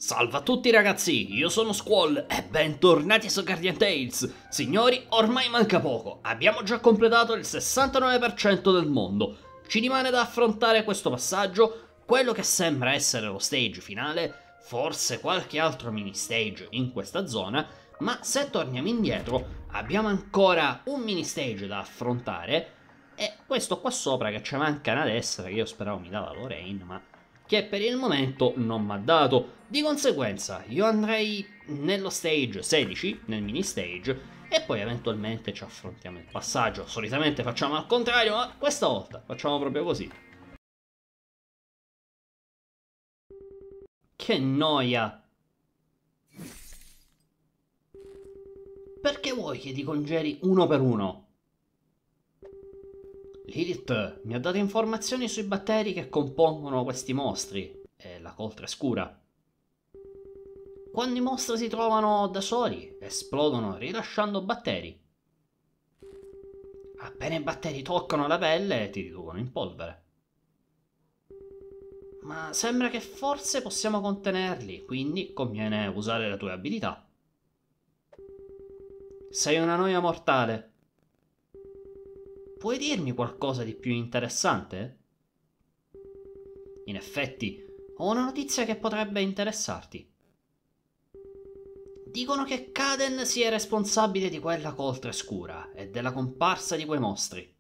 Salve a tutti ragazzi, io sono Squall e bentornati su Guardian Tales. Signori, ormai manca poco, abbiamo già completato il 69% del mondo. Ci rimane da affrontare questo passaggio, quello che sembra essere lo stage finale, forse qualche altro mini stage in questa zona, ma se torniamo indietro abbiamo ancora un mini stage da affrontare e questo qua sopra che ci manca una destra che io speravo mi dava Lorraine, ma che per il momento non mi ha dato. Di conseguenza io andrei nello stage 16, nel mini stage, e poi eventualmente ci affrontiamo il passaggio. Solitamente facciamo al contrario, ma questa volta facciamo proprio così. Che noia! Perché vuoi che ti congeli uno per uno? Lilith mi ha dato informazioni sui batteri che compongono questi mostri e la coltre scura. Quando i mostri si trovano da soli, esplodono rilasciando batteri. Appena i batteri toccano la pelle, ti riducono in polvere. Ma sembra che forse possiamo contenerli, quindi conviene usare le tue abilità. Sei una noia mortale. Puoi dirmi qualcosa di più interessante? In effetti, ho una notizia che potrebbe interessarti. Dicono che Kaden sia responsabile di quella coltre scura e della comparsa di quei mostri.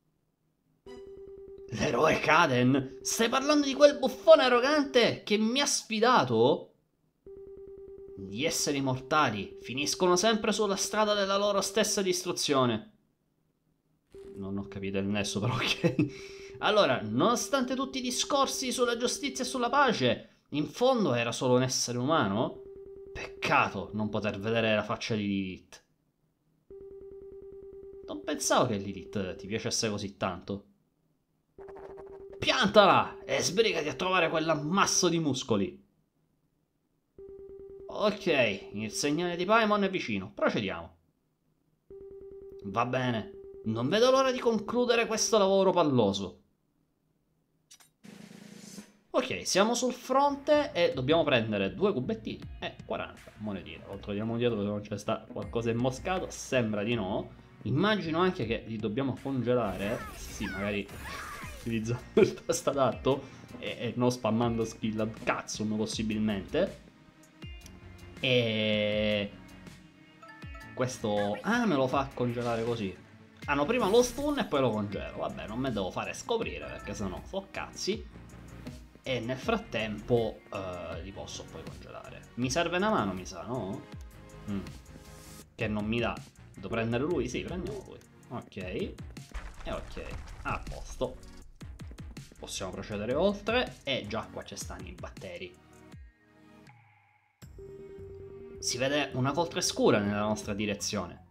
L'eroe Kaden? Stai parlando di quel buffone arrogante che mi ha sfidato? Gli esseri mortali finiscono sempre sulla strada della loro stessa distruzione. Non ho capito il nesso, però ok. Allora, nonostante tutti i discorsi sulla giustizia e sulla pace, in fondo era solo un essere umano? Peccato non poter vedere la faccia di Lilith. Non pensavo che Lilith ti piacesse così tanto. Piantala e sbrigati a trovare quell'ammasso di muscoli. Ok, il segnale di Paimon è vicino, procediamo. Va bene, non vedo l'ora di concludere questo lavoro palloso. Ok, siamo sul fronte e dobbiamo prendere 2 cubettini e 40 monetine. Controlliamo dietro se non c'è sta qualcosa immoscato, sembra di no. Immagino anche che li dobbiamo congelare, sì, magari utilizzando il tasto adatto e non spammando skill ad cazzum possibilmente. E questo... Ah, me lo fa congelare così. Ah no, prima lo stun e poi lo congelo. Vabbè, non me devo fare scoprire perché sennò so cazzi. E nel frattempo li posso poi congelare. Mi serve una mano, mi sa, no? Che non mi dà. Devo prendere lui? Sì, prendiamo lui. Ok. E ok. A posto. Possiamo procedere oltre. E già qua ci stanno i batteri. Si vede una coltre scura nella nostra direzione.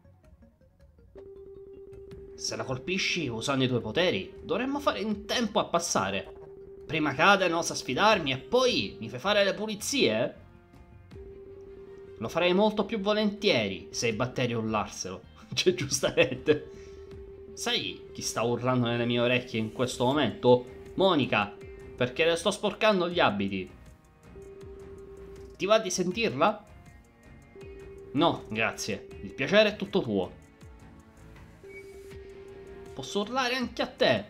Se la colpisci usando i tuoi poteri, dovremmo fare in tempo a passare. Prima Kaden osa sfidarmi e poi mi fai fare le pulizie? Lo farei molto più volentieri se i batteri urlarselo. Cioè, giustamente. Sai chi sta urlando nelle mie orecchie in questo momento? Monica, perché le sto sporcando gli abiti. Ti va di sentirla? No, grazie. Il piacere è tutto tuo. Posso urlare anche a te.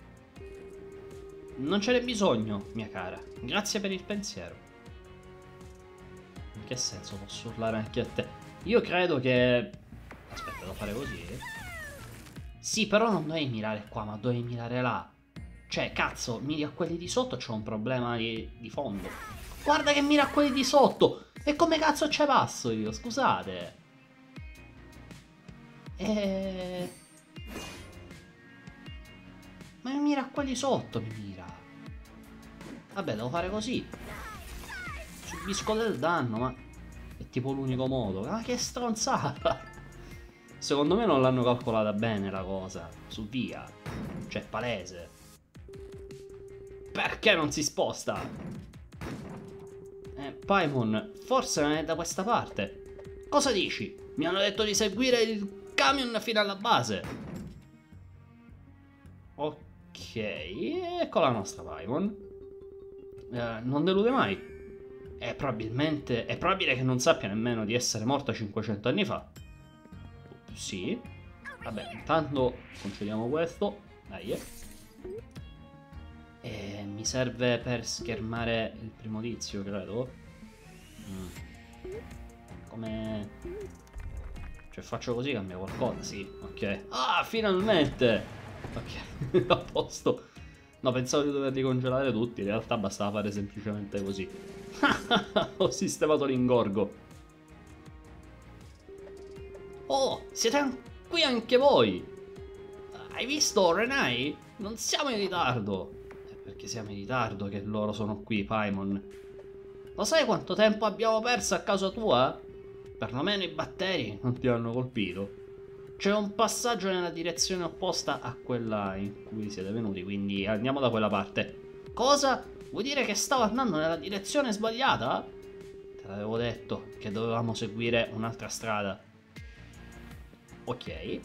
Non ce n'è bisogno, mia cara. Grazie per il pensiero. In che senso posso urlare anche a te? Io credo che... Aspetta, devo fare così? Sì, però non dovevi mirare qua, ma dovevi mirare là. Cioè, cazzo, miri a quelli di sotto, c'ho un problema di fondo. Guarda che mira a quelli di sotto! E come cazzo ci passo io? Scusate. Ma mi mira a quelli sotto, mi mira. Vabbè, devo fare così. Subisco del danno, ma è tipo l'unico modo. Ma che stronzata! Secondo me non l'hanno calcolata bene la cosa. Su via. Cioè, palese. Perché non si sposta? Paimon, forse non è da questa parte. Cosa dici? Mi hanno detto di seguire il camion fino alla base. Ok, ecco la nostra Paimon. Non delude mai. È probabile che non sappia nemmeno di essere morta 500 anni fa. Sì. Vabbè, intanto concediamo questo. Dai. E mi serve per schermare il primo tizio, credo. Come... Cioè faccio così, cambia qualcosa? Sì, ok. Ah, finalmente! Ok, a posto. No, pensavo di doverli congelare tutti, in realtà bastava fare semplicemente così. Ho sistemato l'ingorgo. Oh, siete qui anche voi! Hai visto, Renai? Non siamo in ritardo. È perché siamo in ritardo che loro sono qui, Paimon. Lo sai quanto tempo abbiamo perso a causa tua? Perlomeno i batteri non ti hanno colpito. C'è un passaggio nella direzione opposta a quella in cui siete venuti, quindi andiamo da quella parte. Cosa? Vuoi dire che stavo andando nella direzione sbagliata? Te l'avevo detto che dovevamo seguire un'altra strada. Ok.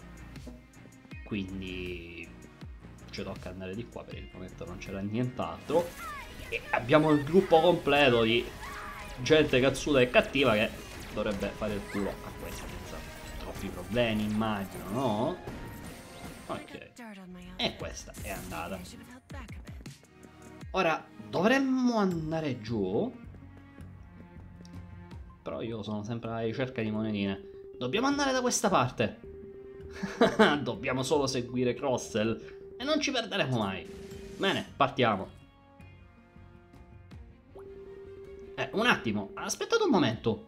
Quindi ci tocca andare di qua, per il momento non c'era nient'altro. E abbiamo il gruppo completo di gente cazzuta e cattiva che dovrebbe fare il culo a questa senza troppi problemi, immagino, no? Ok. E questa è andata. Ora dovremmo andare giù. Però io sono sempre alla ricerca di monetine. Dobbiamo andare da questa parte. Dobbiamo solo seguire Crossel e non ci perderemo mai. Bene, partiamo. Un attimo, aspettate un momento.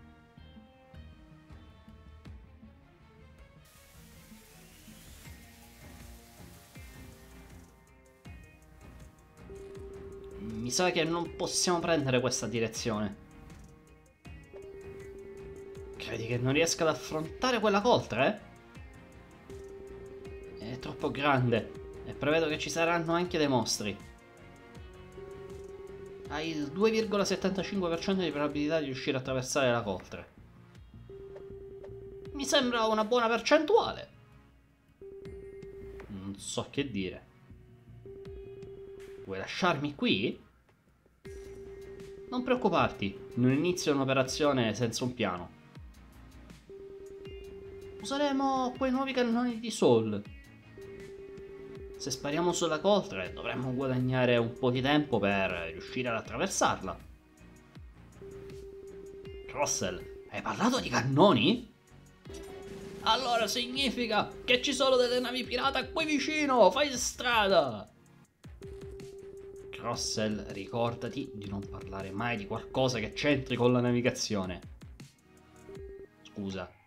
Mi sa che non possiamo prendere questa direzione. Credi che non riesca ad affrontare quella coltre? È troppo grande e prevedo che ci saranno anche dei mostri. Hai il 2,75% di probabilità di riuscire a attraversare la coltre. Mi sembra una buona percentuale. Non so che dire. Vuoi lasciarmi qui? Non preoccuparti, non inizio un'operazione senza un piano. Useremo quei nuovi cannoni di Soul. Se spariamo sulla coltre dovremmo guadagnare un po' di tempo per riuscire ad attraversarla. Crossel, hai parlato di cannoni? Allora significa che ci sono delle navi pirata qui vicino, fai strada! Crossel, ricordati di non parlare mai di qualcosa che c'entri con la navigazione. Scusa.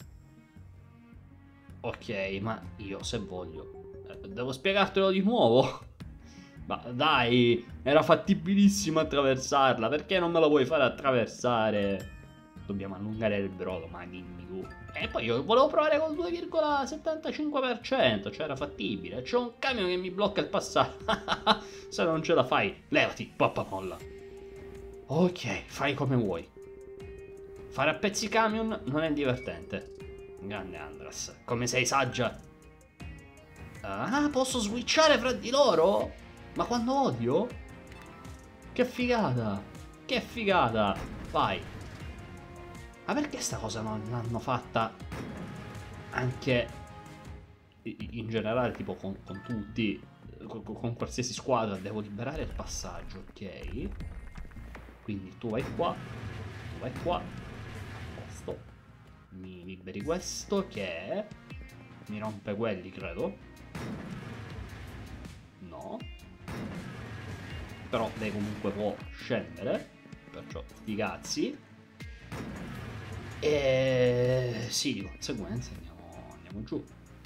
Ok, ma io se voglio devo spiegartelo di nuovo? Ma dai, era fattibilissimo attraversarla, perché non me la vuoi fare attraversare? Dobbiamo allungare il brodo, ma dimmi tu. E poi io volevo provare col 2,75%, cioè era fattibile. C'è un camion che mi blocca il passaggio. Se non ce la fai, levati, pappamolla. Ok, fai come vuoi. Fare a pezzi camion non è divertente. Grande Andras, come sei saggia. Ah, posso switchare fra di loro? Ma quando odio? Che figata! Che figata! Vai! Ma perché sta cosa non l'hanno fatta anche in generale, tipo con tutti, con qualsiasi squadra? Devo liberare il passaggio, ok? Quindi tu vai qua, tu vai qua. A posto. Mi liberi questo che mi rompe quelli, credo. No. Però lei comunque può scendere, perciò sti cazzi. E sì, di conseguenza andiamo giù.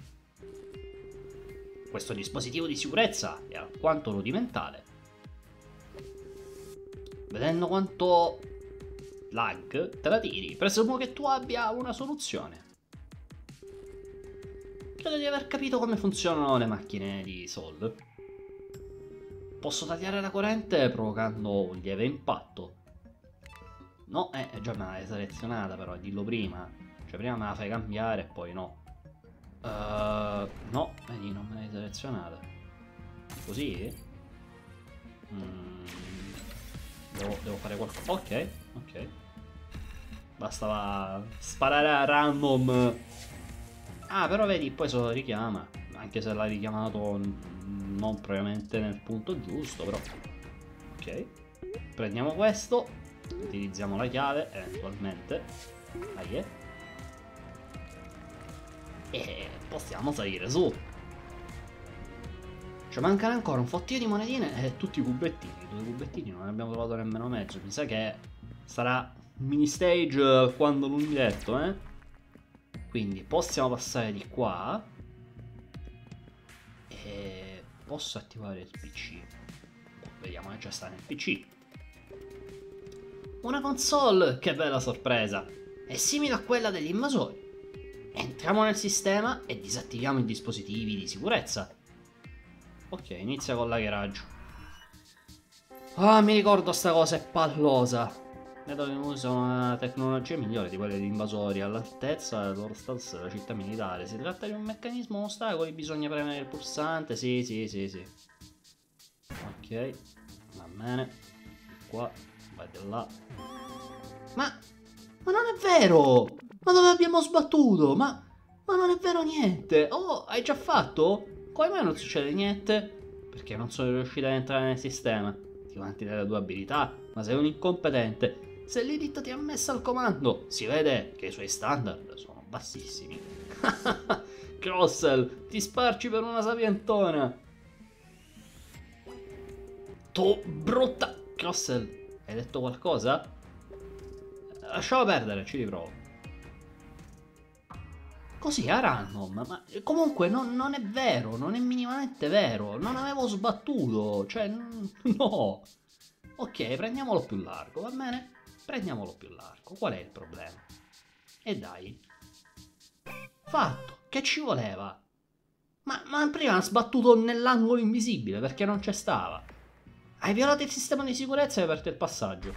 Questo dispositivo di sicurezza è alquanto rudimentale. Vedendo quanto lag te la tiri, presumo che tu abbia una soluzione. Credo di aver capito come funzionano le macchine di Soul. Posso tagliare la corrente provocando un lieve impatto. No, già me l'hai selezionata però, dillo prima. Cioè prima me la fai cambiare e poi no. No, vedi, non me l'hai selezionata. Così? Devo fare qualcosa. Ok, ok. Bastava sparare a random. Ah, però vedi, poi se lo richiama. Anche se l'ha richiamato non propriamente nel punto giusto, però. Ok. Prendiamo questo. Utilizziamo la chiave, eventualmente. Dai, e possiamo salire su. Cioè mancano ancora un fottio di monetine e tutti i cubettini. Due cubettini non ne abbiamo trovato nemmeno mezzo. Mi sa che sarà un mini stage quando lunghetto, eh. Quindi possiamo passare di qua. E posso attivare il PC. Vediamo che già sta nel PC. Una console, che bella sorpresa. È simile a quella degli invasori. Entriamo nel sistema e disattiviamo i dispositivi di sicurezza. Ok, inizia con l'hackeraggio. Ah, mi ricordo sta cosa, è pallosa. Vedo che usano una tecnologia migliore di quelle degli invasori, all'altezza del loro status della città militare. Si tratta di un meccanismo a ostacoli, bisogna premere il pulsante. Sì. Ok, va bene. Qua, vai di là. Ma non è vero! Ma dove abbiamo sbattuto? Ma non è vero niente! Oh, hai già fatto? Come mai non succede niente? Perché non sono riuscito ad entrare nel sistema. Ti vanti delle tue abilità, ma sei un incompetente. Se l'Elite ti ha messo al comando, si vede che i suoi standard sono bassissimi. Crossel, ti sparci per una sapientona. Tu brutta... Crossel, hai detto qualcosa? Lasciamo perdere, ci riprovo. Così a random, ma comunque non è vero, non è minimamente vero, non avevo sbattuto, cioè no. Ok, prendiamolo più largo, va bene? Prendiamolo più largo, qual è il problema? E dai. Fatto, che ci voleva? Ma prima ha sbattuto nell'angolo invisibile perché non c'è stava. Hai violato il sistema di sicurezza e hai aperto il passaggio.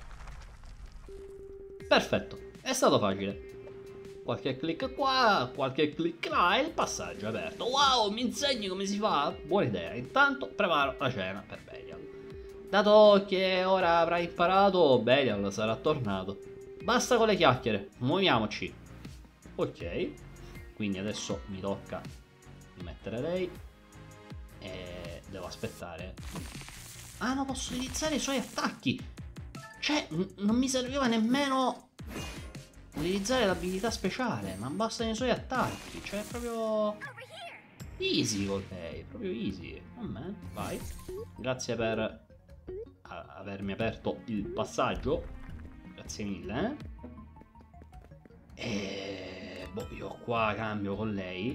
Perfetto, è stato facile. Qualche click qua, qualche click là e il passaggio è aperto. Wow, mi insegni come si fa? Buona idea. Intanto preparo la cena per Belial. Dato che ora avrai imparato, Belial sarà tornato. Basta con le chiacchiere, muoviamoci. Ok, quindi adesso mi tocca mettere lei. E devo aspettare. Ah, no, posso iniziare i suoi attacchi. Cioè, non mi serviva nemmeno utilizzare l'abilità speciale, ma bastano i suoi attacchi. Cioè, è proprio easy con lei, proprio easy. Vabbè, vai. Grazie per avermi aperto il passaggio. Grazie mille, E boh, io qua cambio con lei.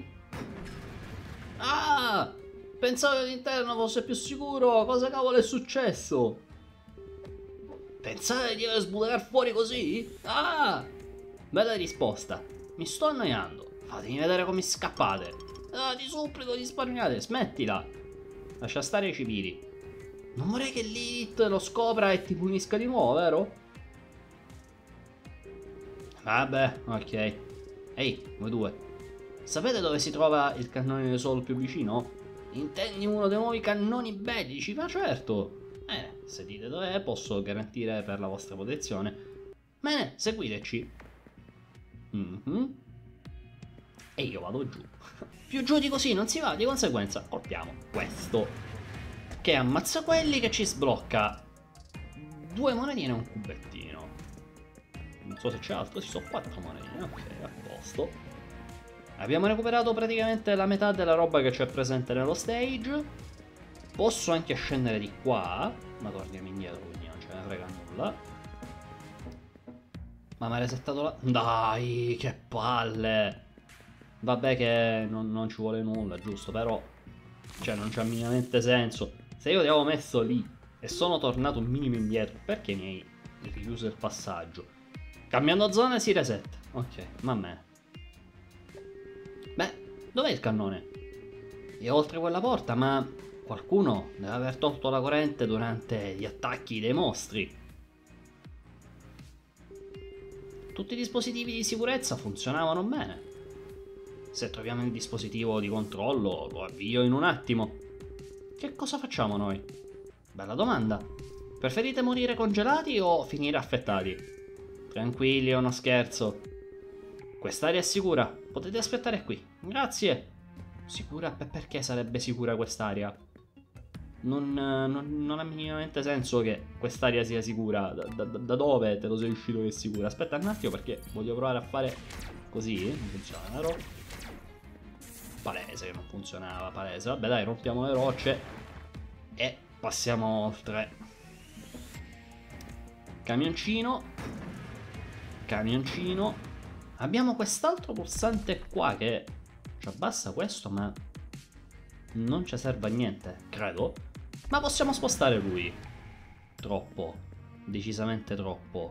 Ah! Pensavo che l'interno fosse più sicuro. Cosa cavolo è successo? Pensate di dover sbucare fuori così? Ah! Bella risposta. Mi sto annoiando. Fatemi vedere come scappate. Ah, ti supplico, risparmiate. Smettila. Lascia stare i civili. Non vorrei che l'Elite lo scopra e ti punisca di nuovo, vero? Vabbè, ok. Ehi, voi due. Sapete dove si trova il cannone di Soul più vicino? Intendi uno dei nuovi cannoni bellici? Ma certo. Se dite dov'è, posso garantire per la vostra protezione. Bene, seguiteci. E io vado giù. Più giù di così non si va, di conseguenza colpiamo questo, che ammazza quelli, che ci sblocca 2 monetine e un cubettino. Non so se c'è altro, ci sono 4 monetine, ok, a posto. Abbiamo recuperato praticamente la metà della roba che c'è presente nello stage. Posso anche scendere di qua, ma torniamo indietro, quindi non ce ne frega nulla. Ma mi ha resettato la... Dai, che palle! Vabbè che non ci vuole nulla, giusto, però... Cioè, non c'ha minimamente senso. Se io ti avevo messo lì e sono tornato un minimo indietro, perché mi hai richiuso il passaggio? Cambiando zona si resetta. Ok, va bene. Beh, dov'è il cannone? È oltre quella porta, ma qualcuno deve aver tolto la corrente durante gli attacchi dei mostri. Tutti i dispositivi di sicurezza funzionavano bene. Se troviamo il dispositivo di controllo, lo avvio in un attimo. Che cosa facciamo noi? Bella domanda. Preferite morire congelati o finire affettati? Tranquilli, è uno scherzo. Quest'area è sicura, potete aspettare qui. Grazie. Sicura? Perché sarebbe sicura quest'area? Non ha minimamente senso che quest'area sia sicura. Da dove te lo sei uscito che è sicura? Aspetta un attimo perché voglio provare a fare così. Non funziona, vero? Palese che non funzionava, palese. Vabbè dai, rompiamo le rocce e passiamo oltre. Camioncino. Camioncino. Abbiamo quest'altro pulsante qua che ci abbassa questo, ma non ci serve a niente, credo. Ma possiamo spostare lui. Troppo. Decisamente troppo.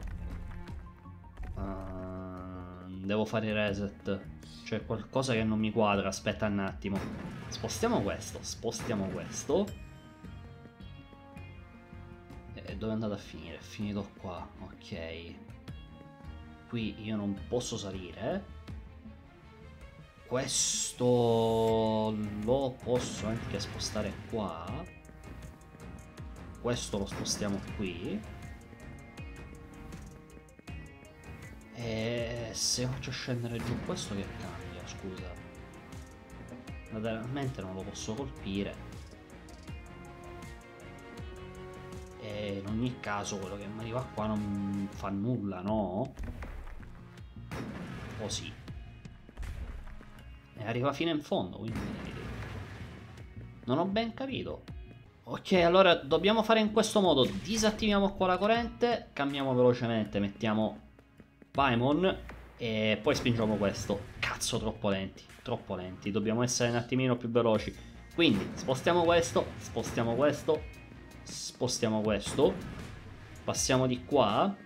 Devo fare reset. C'è qualcosa che non mi quadra. Aspetta un attimo. Spostiamo questo. Spostiamo questo. E dove è andato a finire? È finito qua. Ok. Qui io non posso salire. Questo lo posso anche spostare qua. Questo lo spostiamo qui. E se faccio scendere giù questo che cambia? Scusa. Lateralmente non lo posso colpire. E in ogni caso quello che mi arriva qua non fa nulla, no? O sì. E arriva fino in fondo, quindi non ho ben capito. Ok, allora dobbiamo fare in questo modo. Disattiviamo qua la corrente, cambiamo velocemente, mettiamo Paimon e poi spingiamo questo. Cazzo, troppo lenti, dobbiamo essere un attimino più veloci. Quindi spostiamo questo, spostiamo questo, spostiamo questo, passiamo di qua.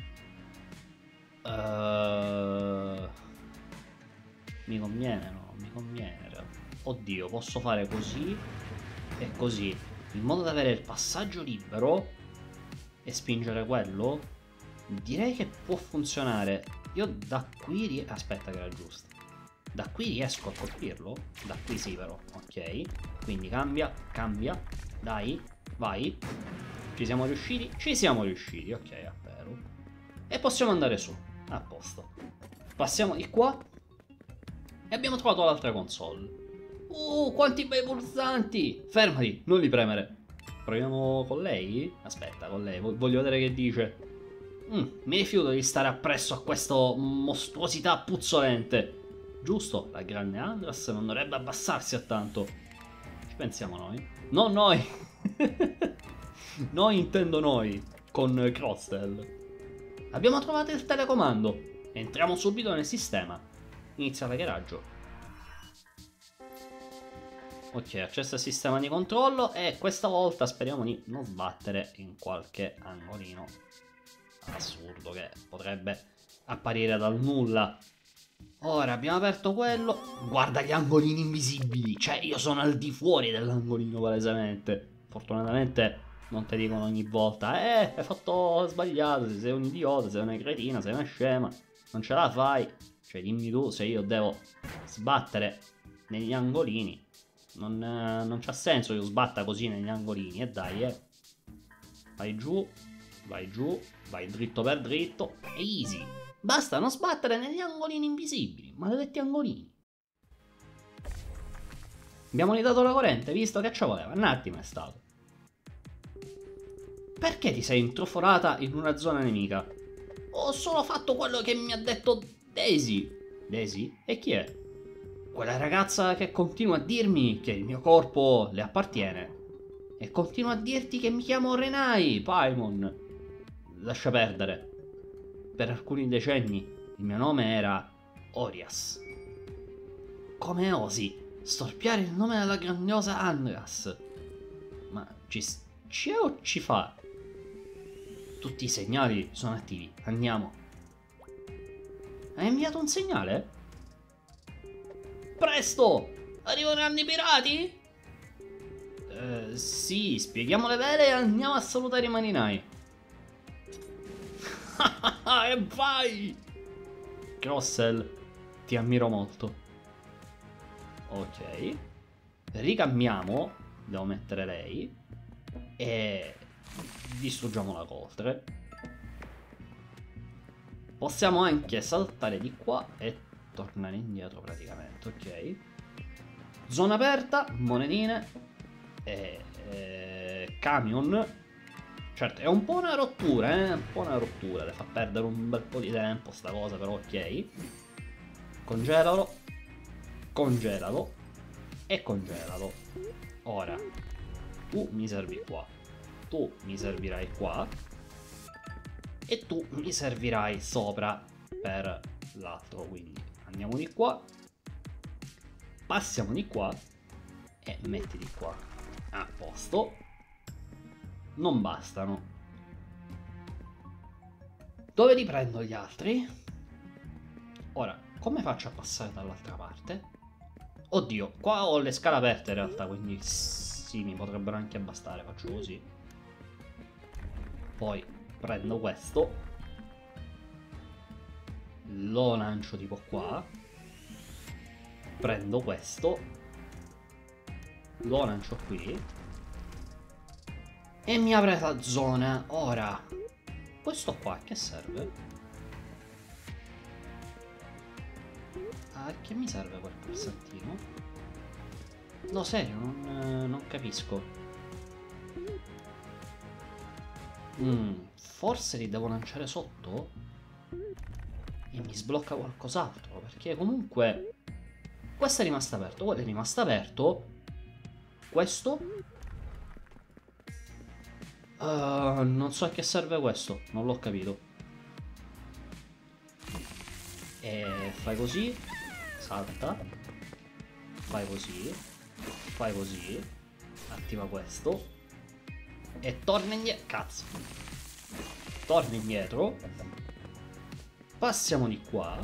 Mi conviene, no? Mi conviene. Oddio, posso fare così e così, in modo da avere il passaggio libero e spingere quello. Direi che può funzionare. Io da qui aspetta che era giusto. Da qui riesco a colpirlo? Da qui sì però, ok. Quindi cambia, cambia. Dai, vai. Ci siamo riusciti? Ci siamo riusciti, ok, appero. E possiamo andare su, a posto. Passiamo di qua. E abbiamo trovato l'altra console. Quanti bei pulsanti! Fermati, non li premere. Proviamo con lei? Aspetta, con lei, voglio vedere che dice. Mi rifiuto di stare appresso a questa mostruosità puzzolente. Giusto, la grande Andras non dovrebbe abbassarsi a tanto. Ci pensiamo noi? Non noi! Noi intendo noi, con Crostel. Abbiamo trovato il telecomando. Entriamo subito nel sistema. Inizia l'hackeraggio. Ok, accesso al sistema di controllo e questa volta speriamo di non sbattere in qualche angolino assurdo che potrebbe apparire dal nulla. Ora abbiamo aperto quello. Guarda gli angolini invisibili. Cioè io sono al di fuori dell'angolino palesemente. Fortunatamente non ti dicono ogni volta hai fatto sbagliato, sei un idiota, sei una cretina, sei una scema, non ce la fai. Cioè dimmi tu se io devo sbattere negli angolini. Non c'ha senso che io sbatta così negli angolini. E dai, vai giù, vai giù, vai dritto per dritto. È easy. Basta non sbattere negli angolini invisibili. Maledetti angolini. Abbiamo ridato la corrente, visto che ci voleva. Un attimo è stato. Perché ti sei intrufolata in una zona nemica? Ho solo fatto quello che mi ha detto Daisy. Daisy? E chi è? Quella ragazza che continua a dirmi che il mio corpo le appartiene. E continua a dirti che mi chiamo Renai, Paimon. Lascia perdere. Per alcuni decenni il mio nome era Orias. Come osi storpiare il nome della grandiosa Andras? Ma ci è o ci fa? Tutti i segnali sono attivi, andiamo. Hai inviato un segnale? Presto! Arriveranno i pirati? Sì, spieghiamo le vele e andiamo a salutare i marinai. E vai! Crossel, ti ammiro molto. Ok. Ricambiamo. Devo mettere lei. E distruggiamo la coltre. Possiamo anche saltare di qua e tornare indietro praticamente, ok. Zona aperta, monetine e camion. Certo, è un po' una rottura, un po' una rottura, le fa perdere un bel po' di tempo sta cosa, però ok. Congelalo, congelalo e congelalo. Ora, tu mi servi qua, tu mi servirai qua e tu mi servirai sopra per l'altro, quindi andiamo di qua, passiamo di qua e metti di qua. A posto. Non bastano. Dove li prendo gli altri? Ora, come faccio a passare dall'altra parte? Oddio, qua ho le scale aperte in realtà, quindi sì, mi potrebbero anche bastare. Faccio così. Poi prendo questo, lo lancio tipo qua, prendo questo, lo lancio qui e mi apre la zona. Ora, questo qua che serve? Ah, che mi serve quel pulsantino? No, serio, non capisco. Forse li devo lanciare sotto? E mi sblocca qualcos'altro, perché comunque questo è rimasto aperto, quello è rimasto aperto. Questo? Non so a che serve questo, non l'ho capito. E fai così, salta, fai così, attiva questo e torna indietro. Cazzo, torna indietro. Passiamo di qua.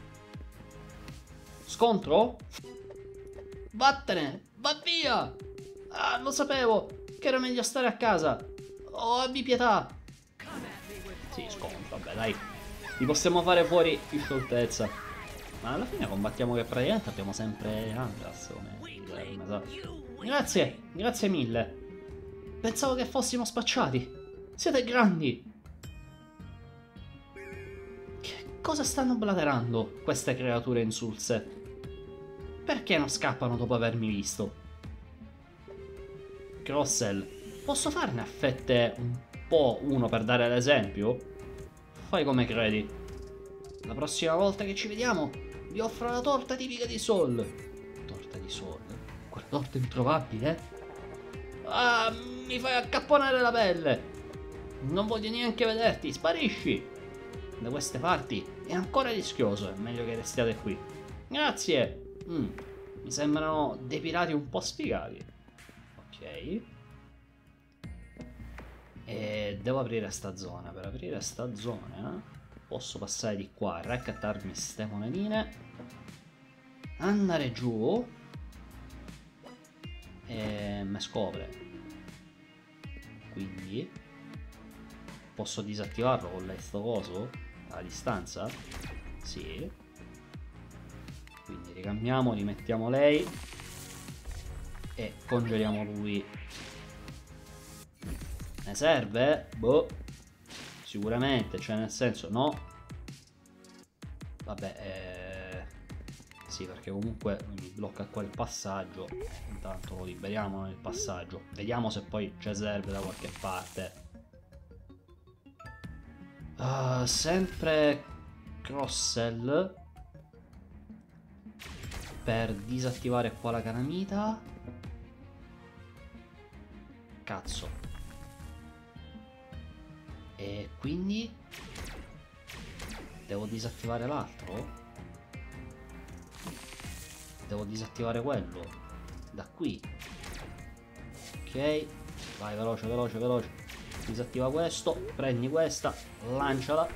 Scontro? Vattene, va via. Ah, lo sapevo che era meglio stare a casa. Oh, abbi pietà. Sì, scontro, vabbè, dai. Li possiamo fare fuori di scioltezza. Ma alla fine combattiamo che praticamente abbiamo sempre Andras come Grazie, grazie mille. Pensavo che fossimo spacciati. Siete grandi. Che cosa stanno blaterando queste creature insulse? Perché non scappano dopo avermi visto? Crossel, posso farne a fette un po' uno per dare l'esempio? Fai come credi. La prossima volta che ci vediamo vi offro la torta tipica di Sol. Torta di Sol? Quella torta introvabile? Ah, mi fai accapponare la pelle. Non voglio neanche vederti, sparisci. Da queste parti è ancora rischioso, è meglio che restiate qui. Grazie. Mi sembrano dei pirati un po' sfigati. Ok. E devo aprire sta zona. Per aprire sta zona posso passare di qua, raccattarmi ste monetine, andare giù e mi scopre. Quindi posso disattivarlo con questo coso a distanza? Sì. Quindi ricambiamo, rimettiamo lei e congeliamo lui. Ne serve? Boh. Sicuramente, cioè nel senso no. Vabbè, sì, perché comunque mi blocca qua il passaggio. Intanto lo liberiamo nel passaggio. Vediamo se poi ci serve da qualche parte. Sempre Crossel per disattivare qua la calamita. Cazzo. E quindi devo disattivare l'altro? Devo disattivare quello da qui. Ok, vai veloce, veloce, veloce. Disattiva questo, prendi questa, lanciala.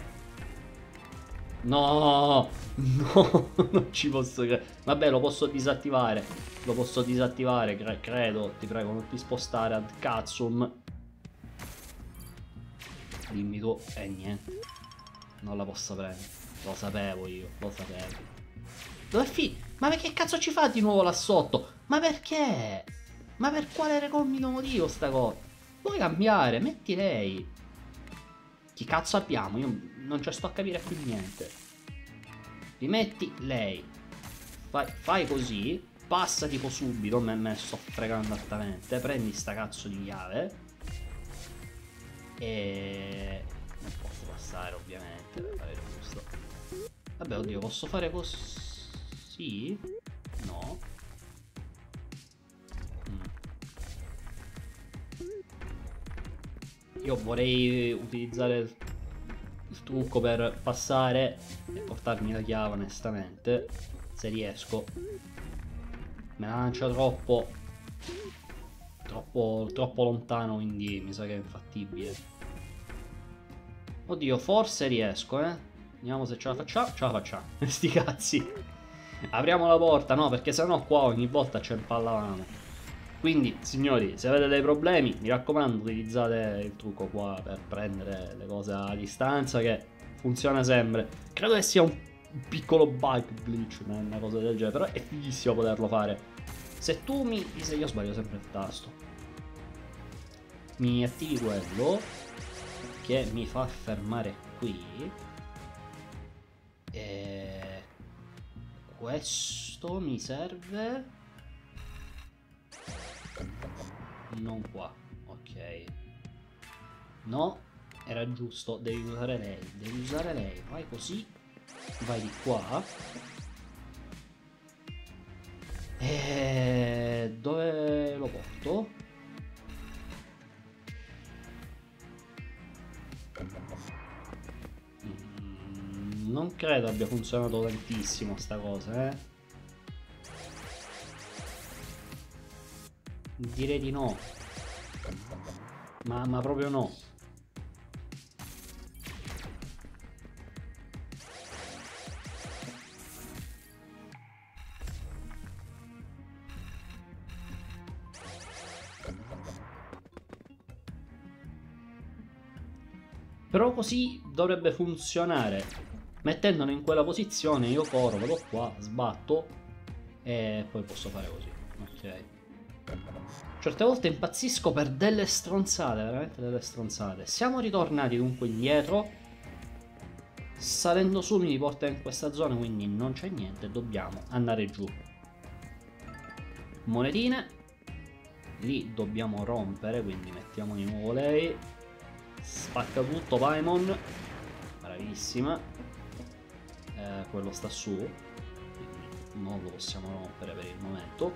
No, no, non ci posso credere. Vabbè, lo posso disattivare. Lo posso disattivare, credo. Ti prego, non ti spostare ad Katsum. Dimmi tu. Niente. Non la posso prendere. Lo sapevo io, lo sapevo. Dov'è Ma che cazzo ci fa di nuovo là sotto? Ma perché? Ma per quale recondito motivo sta cosa? puoi cambiare, metti lei. Chi cazzo abbiamo? Io non ci sto a capire più niente. Rimetti lei. Fai così. Passa tipo subito. Me ne sto fregando altamente. Prendi sta cazzo di chiave. E... non posso passare ovviamente per fare il giusto. Vabbè, oddio, posso fare così? No. Io vorrei utilizzare il trucco per passare e portarmi la chiave, onestamente. Se riesco. Me la lancia troppo lontano, quindi mi sa che è infattibile. Oddio, forse riesco, Vediamo se ce la facciamo. Ce la facciamo. Sti cazzi. Apriamo la porta, no, perché sennò qua ogni volta ci impallavamo. Quindi, signori, se avete dei problemi, mi raccomando, utilizzate il trucco qua per prendere le cose a distanza, che funziona sempre. Credo che sia un piccolo bug glitch, una cosa del genere, però è fighissimo poterlo fare. Se tu se io sbaglio sempre il tasto, mi attivi quello che mi fa fermare qui, e questo mi serve. Non qua, ok. No, era giusto, devi usare lei, vai così, vai di qua. E dove lo porto? Non credo abbia funzionato tantissimo sta cosa, Direi di no. Ma proprio no. Però così dovrebbe funzionare. Mettendolo in quella posizione io corro, vado qua, sbatto e poi posso fare così. Ok. Certe volte impazzisco per delle stronzate, veramente delle stronzate. Siamo ritornati dunque indietro. Salendo su mi riporta in questa zona, quindi non c'è niente, dobbiamo andare giù. Monetine. Lì dobbiamo rompere, quindi mettiamo di nuovo lei. Spacca tutto Paimon. Bravissima. Quello sta su, quindi non lo possiamo rompere per il momento.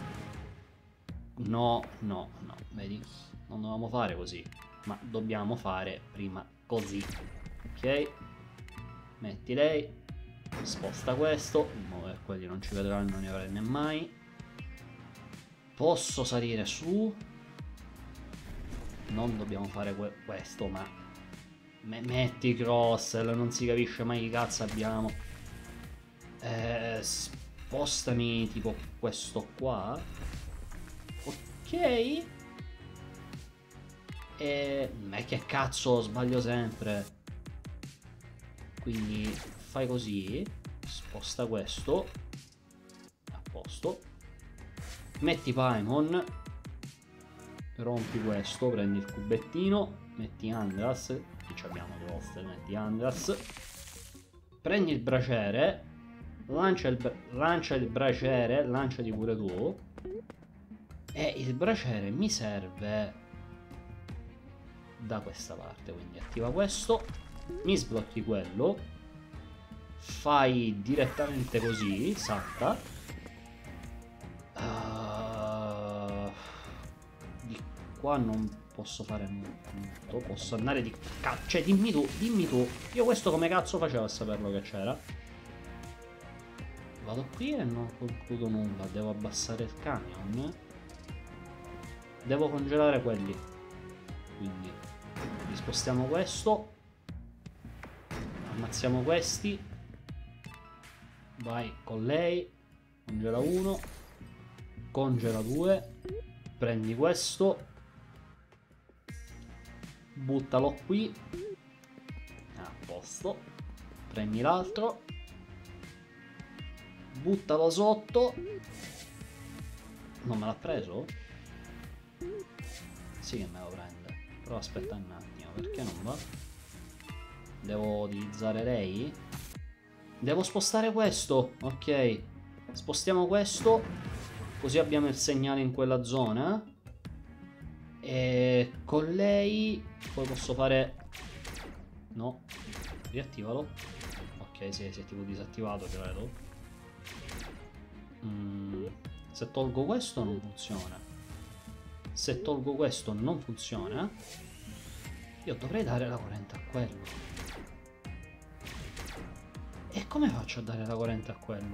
No, vedi? Non dovevamo fare così, ma dobbiamo fare prima così. Ok? Metti lei. Sposta questo, in modo che quelli non ci vedranno, non ne avranno mai. Posso salire su. Non dobbiamo fare questo, ma metti crossel, non si capisce mai che cazzo abbiamo. Spostami tipo questo qua. Ok. Ma che cazzo, sbaglio sempre. Quindi fai così. Sposta questo. A posto. Metti Paimon. Rompi questo, prendi il cubettino. Metti Andras. Qui abbiamo crossel, metti Andras. Prendi il braciere. Lancia il braciere. Lanciati pure tu. E il braciere mi serve da questa parte, quindi attiva questo, mi sblocchi quello, fai direttamente così, salta. Di qua non posso fare molto, posso andare di cioè dimmi tu, io questo come cazzo facevo a saperlo che c'era? Vado qui e non concludo nulla, devo abbassare il camion. Devo congelare quelli. Quindi spostiamo questo. Ammazziamo questi. Vai con lei. Congela 1. Congela 2. Prendi questo. Buttalo qui. A posto. Prendi l'altro. Buttalo sotto. Non me l'ha preso? Sì che me lo prende. Però aspetta un attimo, perché non va? Devo utilizzare lei? Devo spostare questo, ok. Spostiamo questo, così abbiamo il segnale in quella zona. E con lei poi posso fare... No, riattivalo. Ok, sì, si è tipo disattivato, credo. Se tolgo questo non funziona. Se tolgo questo non funziona. Io dovrei dare la corrente a quello. E come faccio a dare la corrente a quello?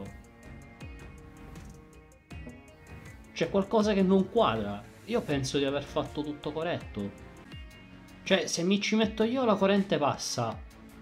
C'è qualcosa che non quadra. Io penso di aver fatto tutto corretto. Cioè, se mi ci metto io la corrente passa.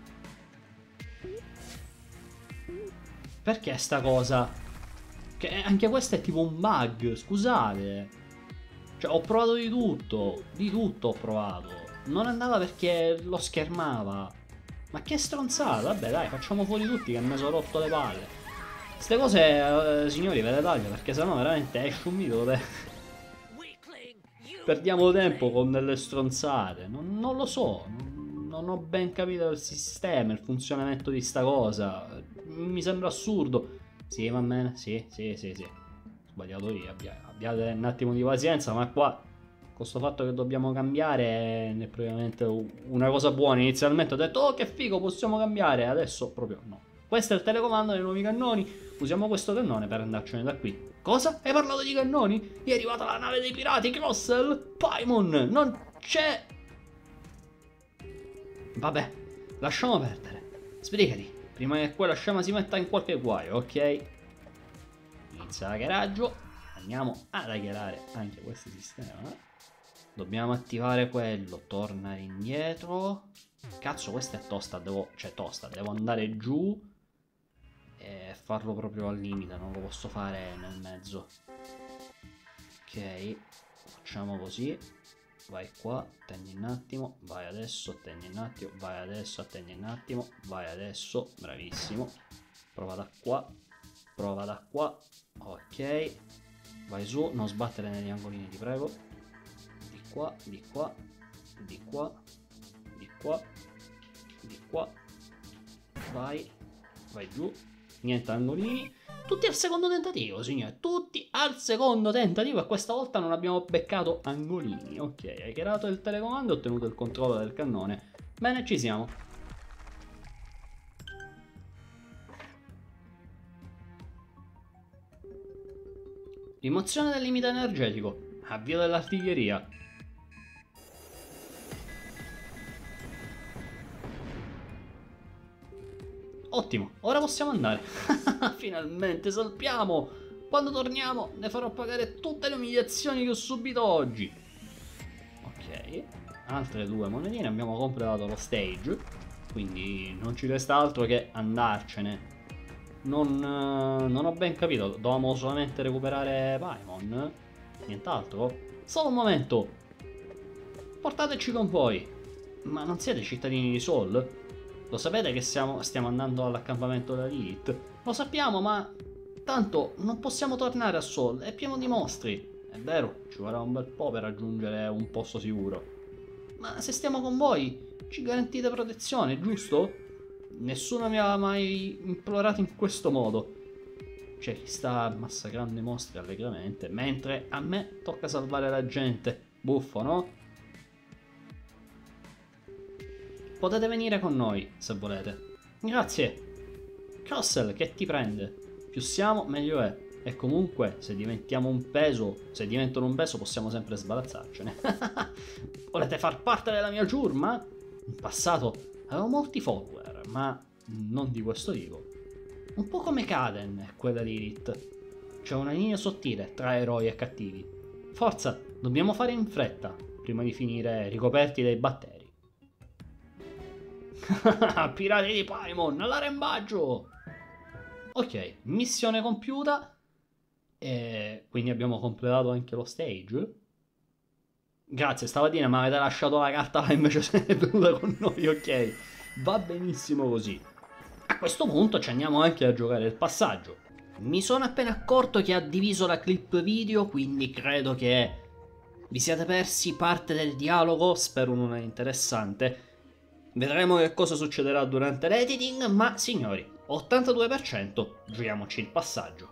Perché sta cosa? Che anche questo è tipo un bug, scusate. Cioè, ho provato di tutto ho provato. Non andava perché lo schermava. Ma che stronzata, vabbè dai, facciamo fuori tutti che mi sono rotto le palle. Queste cose, signori, ve le taglio perché sennò veramente esce un video dove perdiamo tempo con delle stronzate. Non lo so, non ho ben capito il sistema, il funzionamento di sta cosa. Mi sembra assurdo. Sì, va bene, sì. Sbagliato io, abbiate un attimo di pazienza, ma qua con sto fatto che dobbiamo cambiare è probabilmente una cosa buona. Inizialmente ho detto, oh che figo, possiamo cambiare, adesso proprio no. Questo è il telecomando dei nuovi cannoni, usiamo questo cannone per andarcene da qui. Cosa? Hai parlato di cannoni? È arrivata la nave dei pirati, Crossel? Paimon, non c'è... Vabbè, lasciamo perdere. Sbrigati, prima che quella scema si metta in qualche guaio, ok? Inizia l'hackeraggio, andiamo ad hackerare anche questo sistema. Dobbiamo attivare quello, tornare indietro. Cazzo, questa è tosta, devo andare giù e farlo proprio al limite, non lo posso fare nel mezzo. Ok, facciamo così. Vai qua, attendi un attimo, vai adesso, attendi un attimo, vai adesso, attendi un attimo, vai adesso, bravissimo. Prova da qua, ok. Vai su, non sbattere negli angolini, ti prego. Di qua, di qua, di qua, di qua, di qua. Vai, vai giù. Niente angolini. Tutti al secondo tentativo, signore. Tutti al secondo tentativo. E questa volta non abbiamo beccato angolini. Ok, hai creato il telecomando e ottenuto il controllo del cannone. Bene, ci siamo. Rimozione del limite energetico. Avvio dell'artiglieria. Ottimo, ora possiamo andare. Finalmente salpiamo. Quando torniamo ne farò pagare tutte le umiliazioni che ho subito oggi. Ok, altre 2 monetine, abbiamo completato lo stage. Quindi non ci resta altro che andarcene. Non ho ben capito, dovevamo solamente recuperare Paimon? Nient'altro? Solo un momento! Portateci con voi! Ma non siete cittadini di Sol? Lo sapete che stiamo andando all'accampamento della Lilith? Lo sappiamo, ma tanto non possiamo tornare a Sol, è pieno di mostri. È vero, ci vorrà un bel po' per raggiungere un posto sicuro. Ma se stiamo con voi, ci garantite protezione, giusto? Nessuno mi aveva mai implorato in questo modo. C'è chi sta massacrando i mostri allegramente, mentre a me tocca salvare la gente. Buffo, no? Potete venire con noi, se volete. Grazie. Crossel, che ti prende? Più siamo, meglio è. E comunque, se diventano un peso, possiamo sempre sbarazzarcene. Volete far parte della mia ciurma? In passato avevo molti follower, ma non di questo tipo. Un po' come Kaden e quella di Lilith. C'è una linea sottile tra eroi e cattivi. Forza, dobbiamo fare in fretta, prima di finire ricoperti dai batteri. Pirati di Paimon, all'arrembaggio! Ok, missione compiuta. E quindi abbiamo completato anche lo stage. Grazie, stamattina mi avete lasciato la carta là, invece siete venuta con noi, ok. Va benissimo così. A questo punto ci andiamo anche a giocare il passaggio. Mi sono appena accorto che ha diviso la clip video, quindi credo che Vi siete persi parte del dialogo, spero non è interessante. Vedremo che cosa succederà durante l'editing, ma signori, 82%, giochiamoci il passaggio.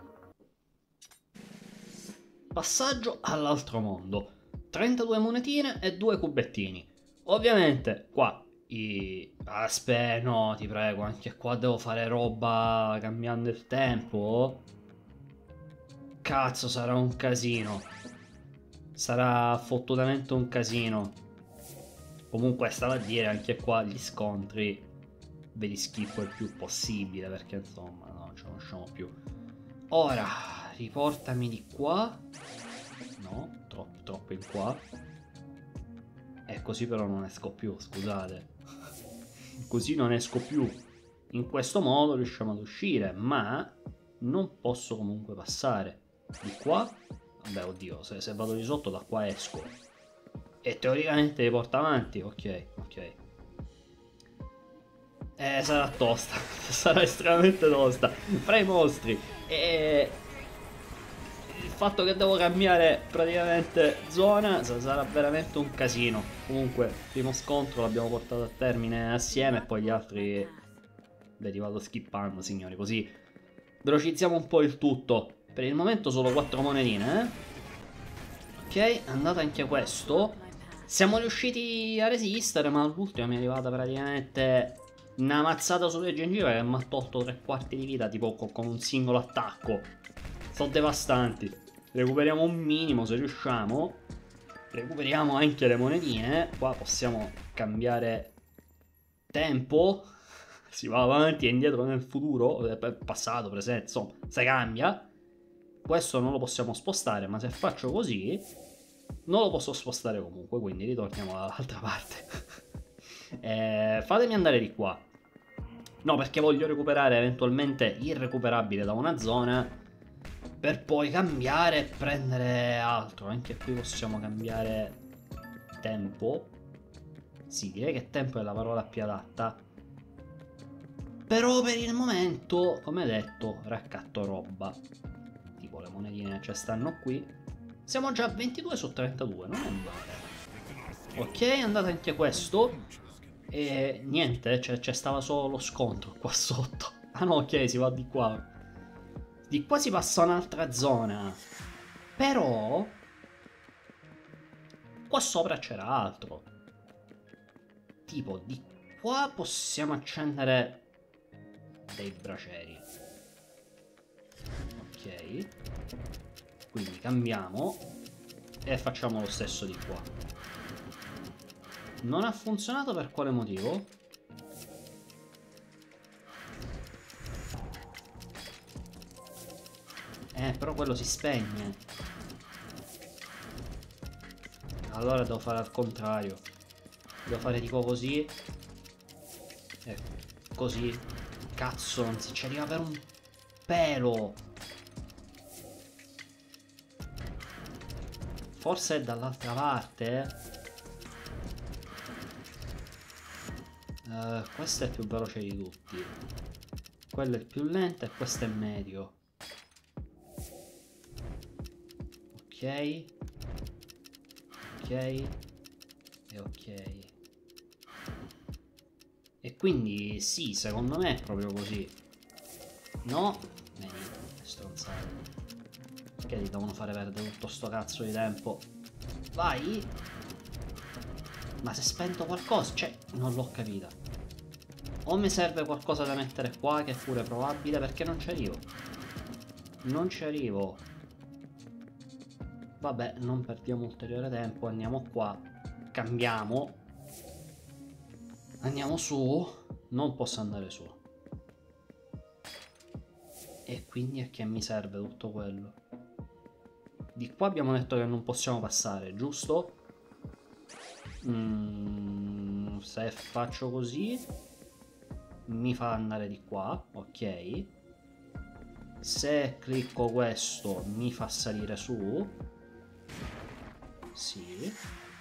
Passaggio all'altro mondo. 32 monetine e 2 cubettini. Ovviamente qua aspetta, no, ti prego, anche qua devo fare roba cambiando il tempo. Cazzo, sarà un casino. Sarà fottutamente un casino. Comunque stavo a dire, anche qua gli scontri ve li schippo il più possibile, perché insomma non ce ne usciamo più. Ora, riportami di qua. No, troppo in qua. E così però non esco più, scusate. Così non esco più. In questo modo riusciamo ad uscire, ma non posso comunque passare. Di qua? Vabbè, oddio, se vado di sotto da qua esco. E teoricamente li porta avanti. Ok. Sarà tosta. Sarà estremamente tosta. Fra i mostri. E il fatto che devo cambiare praticamente zona sarà veramente un casino. Comunque, il primo scontro l'abbiamo portato a termine assieme e poi gli altri li vado skippando, signori, così velocizziamo un po' il tutto. Per il momento solo 4 monetine, Ok, è andato anche questo. Siamo riusciti a resistere, ma all'ultimo mi è arrivata praticamente una mazzata sulle gengive che mi ha tolto 3/4 di vita, tipo con un singolo attacco. Sono devastanti. Recuperiamo un minimo se riusciamo. Recuperiamo anche le monetine. Qua possiamo cambiare tempo. Si va avanti e indietro nel futuro, passato, presente, insomma, se cambia. Questo non lo possiamo spostare, ma se faccio così non lo posso spostare comunque, quindi ritorniamo dall'altra parte. Fatemi andare di qua. No, perché voglio recuperare eventualmente irrecuperabile da una zona per poi cambiare e prendere altro. Anche qui possiamo cambiare tempo. Sì, direi che tempo è la parola più adatta. Però per il momento, come detto, raccatto roba. Tipo le monetine che stanno qui. Siamo già a 22 su 32, non è male. Ok, è andato anche questo. E niente, c'è stava solo lo scontro qua sotto. Ah no, ok, si va di qua. Di qua si passa a un'altra zona. Però qua sopra c'era altro. Tipo, di qua possiamo accendere dei bracieri. Ok. Quindi cambiamo e facciamo lo stesso di qua. Non ha funzionato per quale motivo? Però quello si spegne. Allora devo fare al contrario. Devo fare tipo così. E così. Cazzo, non si ci arriva per un pelo. Forse è dall'altra parte. Questo è il più veloce di tutti. Quello è il più lento e questo è medio. Ok. Ok. E ok. E quindi sì, secondo me è proprio così. No? Vedi, stronzate. Perché ti devono fare perdere tutto sto cazzo di tempo? Vai! Ma se spento qualcosa, cioè, non l'ho capita. O mi serve qualcosa da mettere qua, che è pure probabile, perché non ci arrivo. Non ci arrivo. Vabbè, non perdiamo ulteriore tempo, andiamo qua. Cambiamo. Andiamo su. Non posso andare su. E quindi a che mi serve tutto quello? Di qua abbiamo detto che non possiamo passare, giusto? Se faccio così mi fa andare di qua, ok. Se clicco questo mi fa salire su. Sì.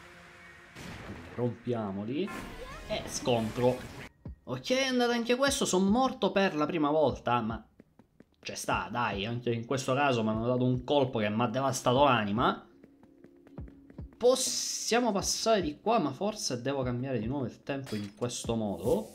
Rompiamoli. E scontro. Ok, è andato anche questo. Sono morto per la prima volta, ma c'è sta, dai, anche in questo caso mi hanno dato un colpo che mi ha devastato l'anima. Possiamo passare di qua, ma forse devo cambiare di nuovo il tempo in questo modo.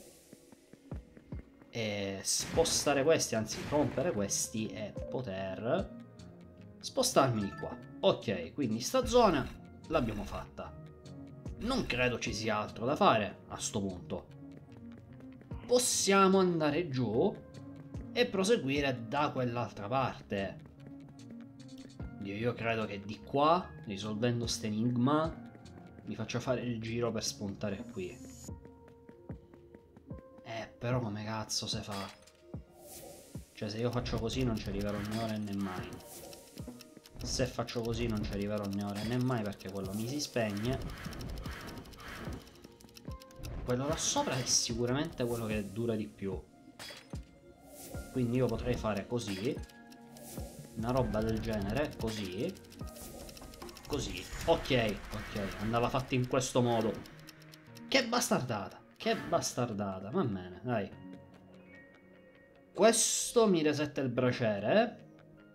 E spostare questi, anzi rompere questi e poter spostarmi di qua. Ok, quindi sta zona l'abbiamo fatta. Non credo ci sia altro da fare a sto punto. Possiamo andare giù e proseguire da quell'altra parte. Io credo che di qua, risolvendo ste enigma, mi faccia fare il giro per spuntare qui. Però come cazzo se fa? Cioè, se io faccio così non ci arriverò né ora né mai. Se faccio così non ci arriverò né ora né mai, perché quello mi si spegne. Quello là sopra è sicuramente quello che dura di più. Quindi io potrei fare così. Una roba del genere, così. Così. Ok, ok, andava fatta in questo modo. Che bastardata. Che bastardata, va bene, dai. Questo mi resetta il braciere.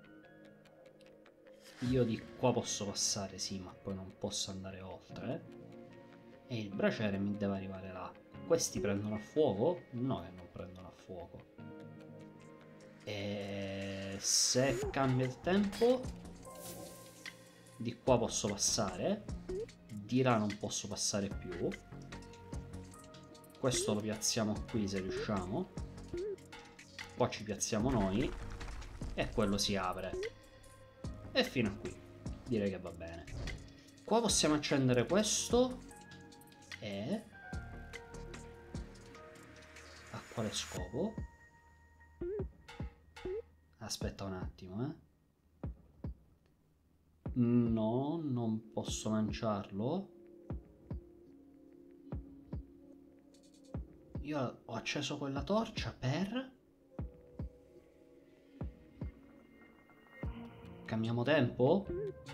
Io di qua posso passare, sì, ma poi non posso andare oltre. E il braciere mi deve arrivare là. Questi prendono a fuoco? No, che non prendono a fuoco. E se cambia il tempo, di qua posso passare. Di là non posso passare più. Questo lo piazziamo qui se riusciamo. Qua ci piazziamo noi. E quello si apre. E fino a qui. Direi che va bene. Qua possiamo accendere questo. E... a quale scopo? Aspetta un attimo, No, non posso lanciarlo. Io ho acceso quella torcia per... cambiamo tempo?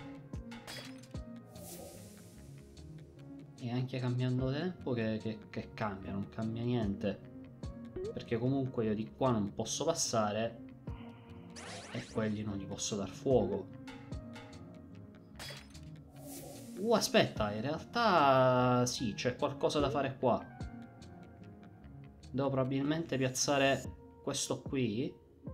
E anche cambiando tempo che cambia? Non cambia niente. Perché comunque io di qua non posso passare e quelli non gli posso dar fuoco. Aspetta, in realtà sì, c'è qualcosa da fare qua. Devo probabilmente piazzare questo qui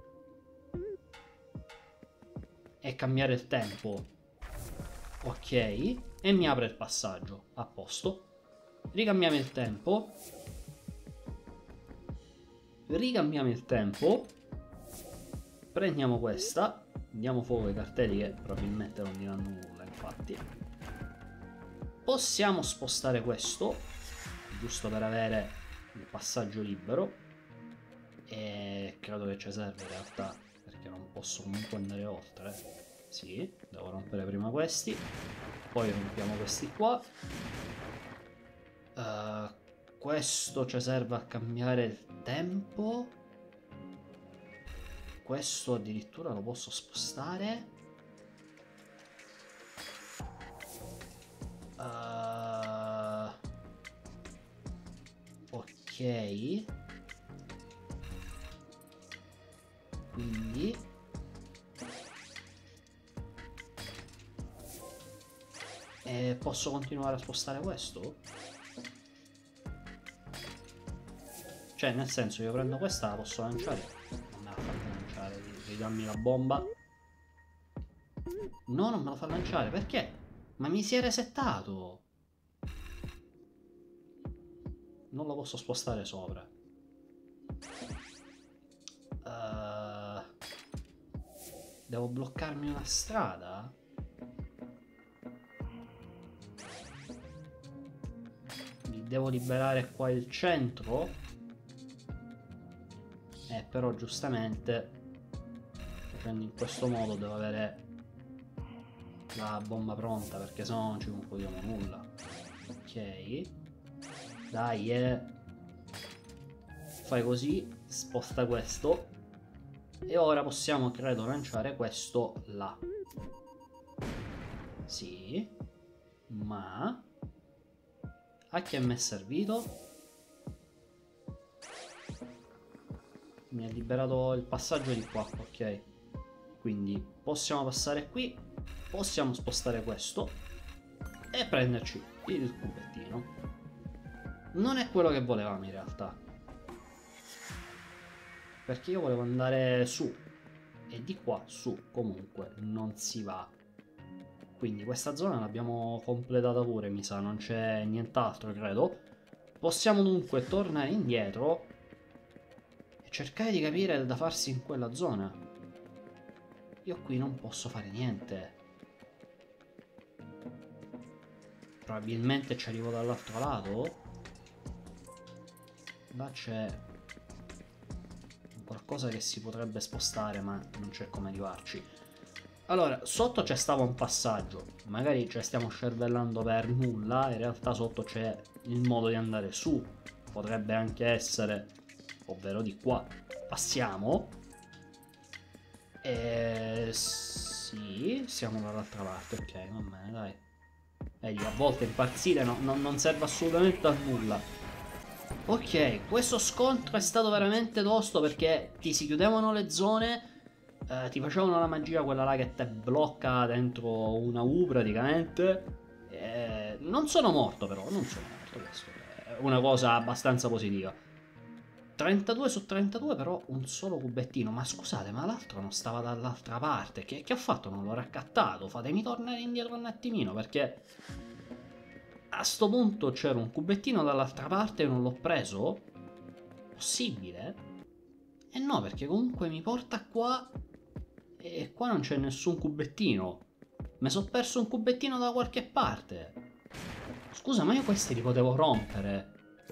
e cambiare il tempo. Ok, e mi apre il passaggio. A posto. Ricambiamo il tempo. Ricambiamo il tempo. Prendiamo questa. Diamo fuoco ai cartelli che probabilmente non diranno nulla, infatti. Possiamo spostare questo, giusto per avere il passaggio libero. E credo che ci serve in realtà, perché non posso comunque andare oltre. Sì, devo rompere prima questi, poi rompiamo questi qua. Questo ci serve a cambiare il tempo. Questo addirittura lo posso spostare. Ok. Quindi posso continuare a spostare questo? Cioè, nel senso, io prendo questa, la posso lanciare? Non me la fa lanciare, ridammi la bomba. No, non me la fa lanciare, perché? Ma mi si è resettato. Non lo posso spostare sopra. Devo bloccarmi una strada? Mi devo liberare qua il centro? Però giustamente facendo in questo modo devo avere la bomba pronta, perché sennò non ci concludiamo nulla. Ok. Dai, fai così, sposta questo. E ora possiamo, credo, lanciare questo là. Sì. Ma a che mi è servito? Mi ha liberato il passaggio di qua, ok. Quindi possiamo passare qui. Possiamo spostare questo. E e prenderci il cubettino. Non è quello che volevamo in realtà, perché io volevo andare su e di qua su comunque non si va. Quindi questa zona l'abbiamo completata pure, mi sa, non c'è nient'altro credo. Possiamo dunque tornare indietro e cercare di capire da farsi in quella zona. Io qui non posso fare niente. Probabilmente ci arrivo dall'altro lato. Là c'è qualcosa che si potrebbe spostare, ma non c'è come arrivarci. Allora, sotto c'è stava un passaggio. Magari ci stiamo scervellando per nulla. In realtà sotto c'è il modo di andare su. Potrebbe anche essere, ovvero di qua. Passiamo. E sì, siamo dall'altra parte. Ok, va bene, dai. Vedi, a volte impazzire non serve assolutamente a nulla. Ok, questo scontro è stato veramente tosto perché ti si chiudevano le zone, ti facevano la magia quella là che te blocca dentro una U praticamente. Non sono morto però, non sono morto, questo è una cosa abbastanza positiva. 32 su 32 però un solo cubettino, ma scusate, ma l'altro non stava dall'altra parte, che ho fatto? Non l'ho raccattato, fatemi tornare indietro un attimino perché... A sto punto c'era un cubettino dall'altra parte e non l'ho preso? Possibile? Eh no, perché comunque mi porta qua e qua non c'è nessun cubettino. Mi sono perso un cubettino da qualche parte. Scusa, ma io questi li potevo rompere.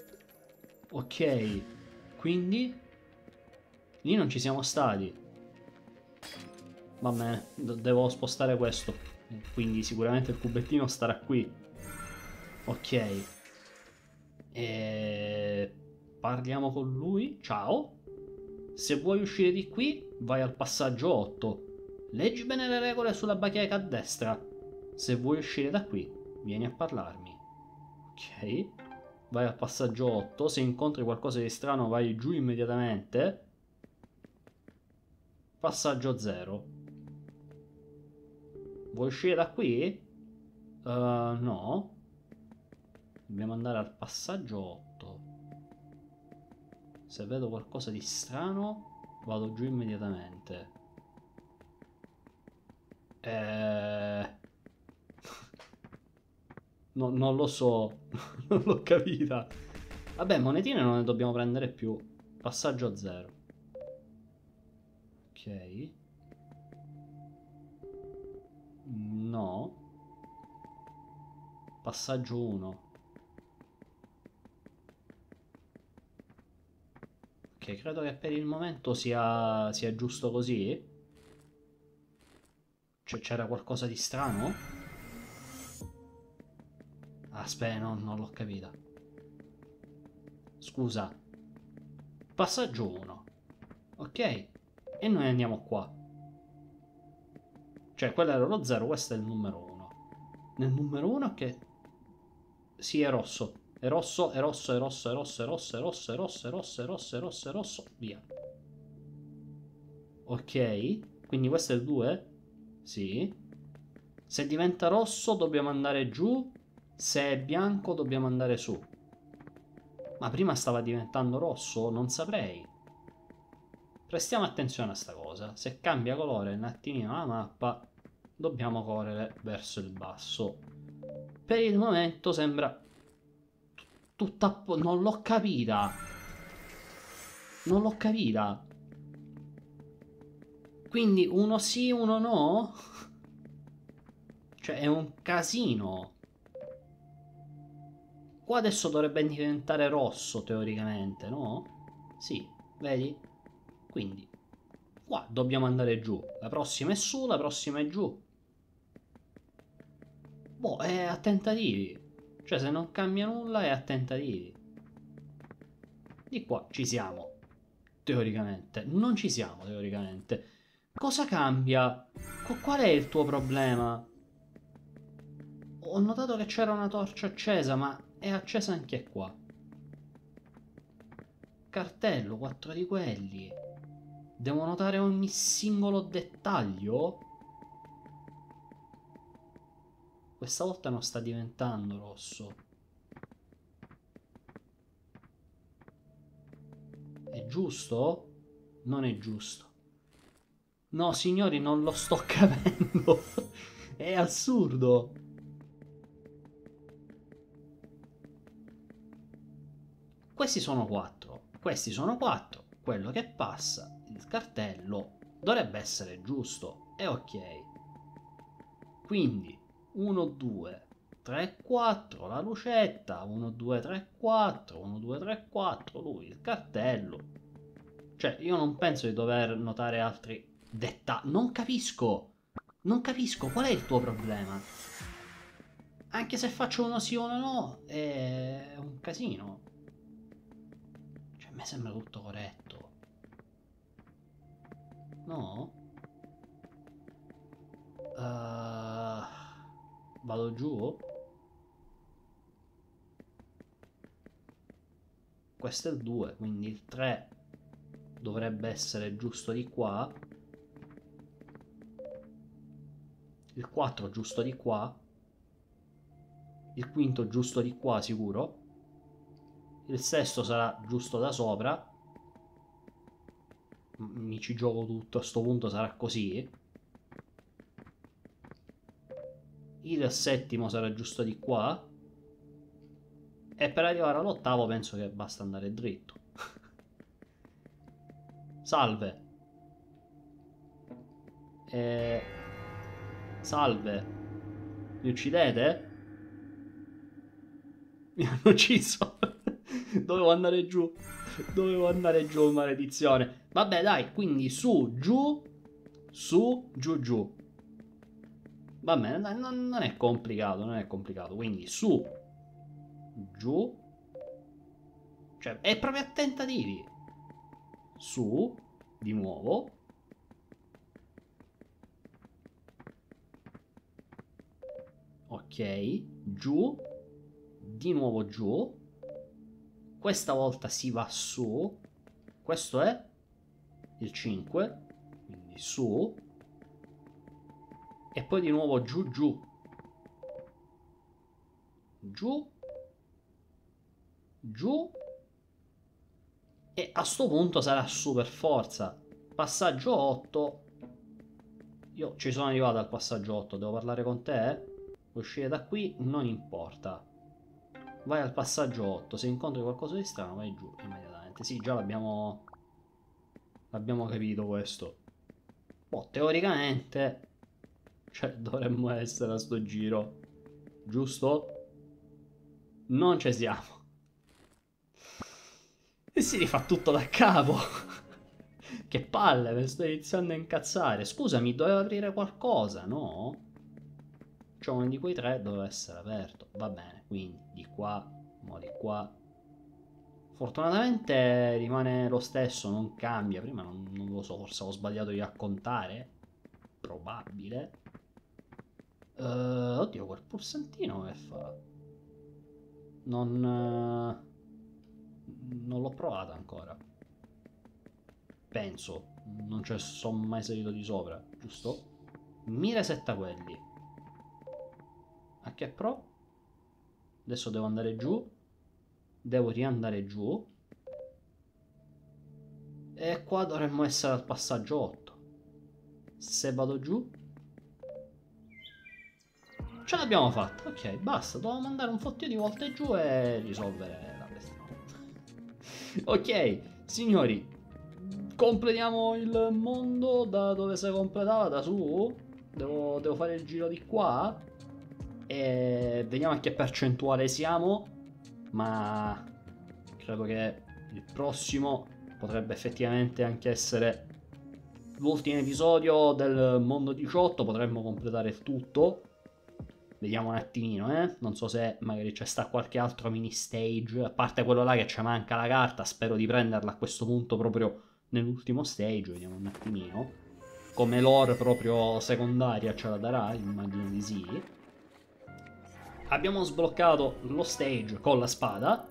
Ok, quindi lì non ci siamo stati. Va bene, devo spostare questo. Quindi sicuramente il cubettino starà qui. Ok. E... parliamo con lui. Ciao. Se vuoi uscire di qui, vai al passaggio 8. Leggi bene le regole sulla bacheca a destra. Se vuoi uscire da qui, vieni a parlarmi. Ok. Vai al passaggio 8. Se incontri qualcosa di strano, vai giù immediatamente. Passaggio 0. Vuoi uscire da qui? No. Dobbiamo andare al passaggio 8. Se vedo qualcosa di strano, vado giù immediatamente. No, non lo so. Non l'ho capita. Vabbè, monetine non ne dobbiamo prendere più. Passaggio 0. Ok. No. Passaggio 1. Ok, credo che per il momento sia giusto così. C'era qualcosa di strano? Aspetta, non l'ho capita. Scusa. Passaggio 1. Ok. E noi andiamo qua. Cioè, quello era lo 0, questo è il numero 1. Nel numero 1 che... Sì, è rosso. È rosso, è rosso, è rosso, è rosso, è rosso, è rosso, è rosso, è rosso, è rosso, è rosso, è rosso, via. Ok, quindi questo è il 2? Sì. Se diventa rosso dobbiamo andare giù, se è bianco dobbiamo andare su. Ma prima stava diventando rosso? Non saprei. Prestiamo attenzione a sta cosa. Se cambia colore un attimino la mappa, dobbiamo correre verso il basso. Per il momento sembra tutta... Non l'ho capita. Non l'ho capita. Quindi uno sì, uno no? Cioè è un casino. Qua adesso dovrebbe diventare rosso teoricamente, no? Sì, vedi? Quindi qua dobbiamo andare giù. La prossima è su, la prossima è giù. Boh, è a tentativi. Cioè se non cambia nulla è a tentativi. Di qua ci siamo. Teoricamente. Non ci siamo teoricamente. Cosa cambia? Qual è il tuo problema? Ho notato che c'era una torcia accesa, ma è accesa anche qua. Cartello, 4 di quelli. Devo notare ogni singolo dettaglio? Questa volta non sta diventando rosso. È giusto? Non è giusto. No, signori, non lo sto capendo. È assurdo. Questi sono 4. Questi sono 4. Quello che passa, il cartello, dovrebbe essere giusto. È ok. Quindi 1, 2, 3, 4, la lucetta, 1, 2, 3, 4, 1, 2, 3, 4, lui, il cartello. Cioè, io non penso di dover notare altri dettagli. Non capisco qual è il tuo problema. Anche se faccio uno sì o uno no, è un casino. Cioè, a me sembra tutto corretto. No? Vado giù? Questo è il 2, quindi il 3 dovrebbe essere giusto di qua. Il 4 giusto di qua. Il quinto giusto di qua sicuro. Il sesto sarà giusto da sopra. Mi ci gioco tutto, a sto punto sarà così. Il settimo sarà giusto di qua. E per arrivare all'ottavo penso che basta andare dritto. Salve. Salve. Mi uccidete? Mi hanno ucciso. Dovevo andare giù. Dovevo andare giù, maledizione. Vabbè, dai, quindi su, giù, giù. Va bene, dai, non è complicato, non è complicato. Quindi su, giù. Cioè, è proprio a tentativi. Su, di nuovo. Ok, giù. Di nuovo giù. Questa volta si va su. Questo è il 5. Quindi su. E poi di nuovo giù giù. Giù. Giù. E a sto punto sarà su per forza. Passaggio 8. Io ci sono arrivato al passaggio 8. Devo parlare con te? Uscire da qui non importa. Vai al passaggio 8. Se incontri qualcosa di strano vai giù immediatamente. Sì, già l'abbiamo capito questo. Boh, teoricamente, cioè, dovremmo essere a sto giro. Giusto? Non ci siamo. E si rifà tutto da capo. Che palle, mi sto iniziando a incazzare. Scusami, dovevo aprire qualcosa, no? Cioè uno di quei tre doveva essere aperto. Va bene, quindi di qua, mo di qua. Fortunatamente rimane lo stesso, non cambia. Prima non lo so, forse ho sbagliato io a contare. Probabile. Oddio, quel pulsantino che fa? Non l'ho provato ancora. Penso. Non ci sono mai salito di sopra, giusto? Mi resetta quelli. A che pro? Adesso devo andare giù. Devo riandare giù. E qua dovremmo essere al passaggio 8. Se vado giù, ce l'abbiamo fatta. Ok, basta. Dovevamo andare un fottio di volte giù e risolvere la questione. Ok, signori, completiamo il mondo da dove si completava, da su. Devo fare il giro di qua. E vediamo a che percentuale siamo. Ma credo che il prossimo potrebbe effettivamente anche essere l'ultimo episodio del mondo 18. Potremmo completare il tutto. Vediamo un attimino, non so se magari c'è sta qualche altro mini stage. A parte quello là che ci manca la carta, spero di prenderla a questo punto proprio nell'ultimo stage. Vediamo un attimino. Come lore proprio secondaria ce la darà, immagino di sì. Abbiamo sbloccato lo stage con la spada.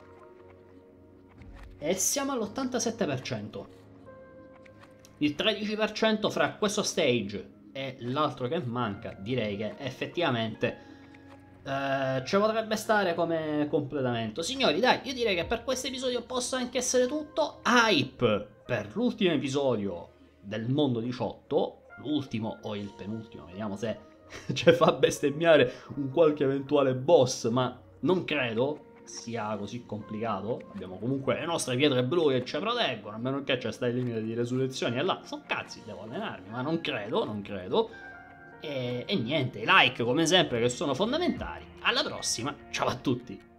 E siamo all'87%. Il 13% fra questo stage e l'altro che manca, direi che effettivamente Ci potrebbe stare come completamento. Signori, dai, io direi che per questo episodio possa anche essere tutto. Hype per l'ultimo episodio del mondo 18, l'ultimo o il penultimo, vediamo se ci fa bestemmiare un qualche eventuale boss, ma non credo sia così complicato. Abbiamo comunque le nostre pietre blu che ci proteggono, a meno che c'è sta il limite di resurrezioni, e là, sono cazzi, devo allenarmi, ma non credo, non credo. E niente, i like come sempre che sono fondamentali. Alla prossima, ciao a tutti!